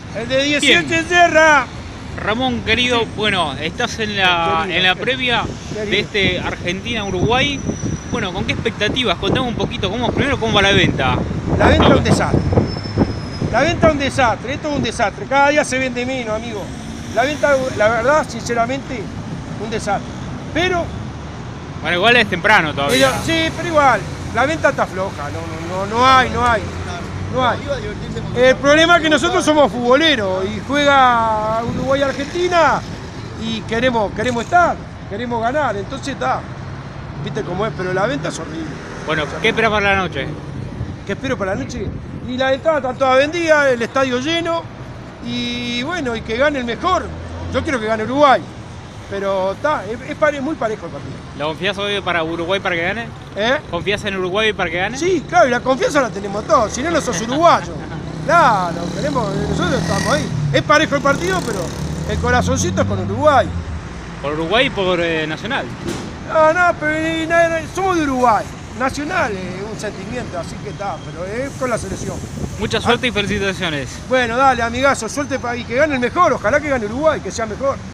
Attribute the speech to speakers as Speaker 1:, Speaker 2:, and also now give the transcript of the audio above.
Speaker 1: El de 17 cierra.
Speaker 2: Ramón, querido, bueno, estás en la previa de este Argentina-Uruguay. Bueno, ¿con qué expectativas? Contame un poquito, primero cómo va la venta.
Speaker 1: La venta es un desastre. La venta es un desastre, esto es un desastre. Cada día se vende menos, amigo. La venta, la verdad, sinceramente, un desastre. Pero...
Speaker 2: Bueno, igual es temprano todavía.
Speaker 1: Sí, pero igual, la venta está floja. No hay. El problema es que nosotros somos futboleros y juega Uruguay-Argentina y queremos estar, queremos ganar. Entonces está, viste cómo es, pero la venta es horrible.
Speaker 2: Bueno, ¿qué esperas para la noche?
Speaker 1: ¿Qué espero para la noche? Y la entrada está toda vendida, el estadio lleno y bueno, y que gane el mejor. Yo quiero que gane Uruguay, pero está, es muy parejo el partido.
Speaker 2: ¿La confías hoy para Uruguay para que gane? ¿Confías en Uruguay para que gane?
Speaker 1: Sí, claro, y la confianza la tenemos todos, si no, no sos uruguayo. Claro, nosotros estamos ahí. Es parejo el partido, pero el corazoncito es con Uruguay.
Speaker 2: ¿Por Uruguay y por Nacional?
Speaker 1: No, pero somos de Uruguay. Nacional es un sentimiento, así que está, pero es con la selección.
Speaker 2: Mucha suerte y felicitaciones.
Speaker 1: Bueno, dale, amigazo, suerte para que gane el mejor, ojalá que gane Uruguay, que sea mejor.